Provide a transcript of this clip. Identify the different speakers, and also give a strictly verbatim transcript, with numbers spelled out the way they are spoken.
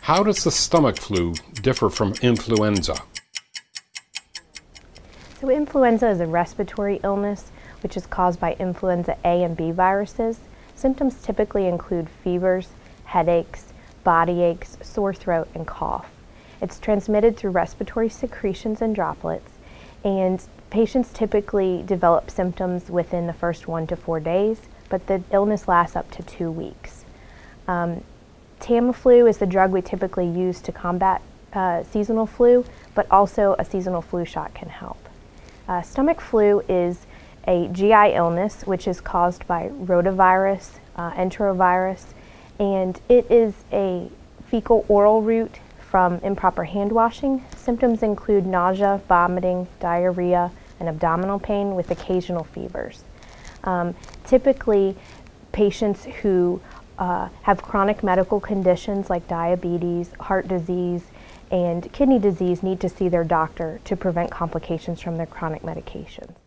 Speaker 1: How does the stomach flu differ from influenza?
Speaker 2: So influenza is a respiratory illness which is caused by influenza A and B viruses. Symptoms typically include fevers, headaches, body aches, sore throat, and cough. It's transmitted through respiratory secretions and droplets, and patients typically develop symptoms within the first one to four days, but the illness lasts up to two weeks. Um, Tamiflu is the drug we typically use to combat uh, seasonal flu, but also a seasonal flu shot can help. Uh, stomach flu is a G I illness which is caused by rotavirus, uh, enterovirus, and it is a fecal oral route from improper hand washing. Symptoms include nausea, vomiting, diarrhea, and abdominal pain with occasional fevers. Um, typically, patients who uh, have chronic medical conditions like diabetes, heart disease, and kidney disease need to see their doctor to prevent complications from their chronic medications.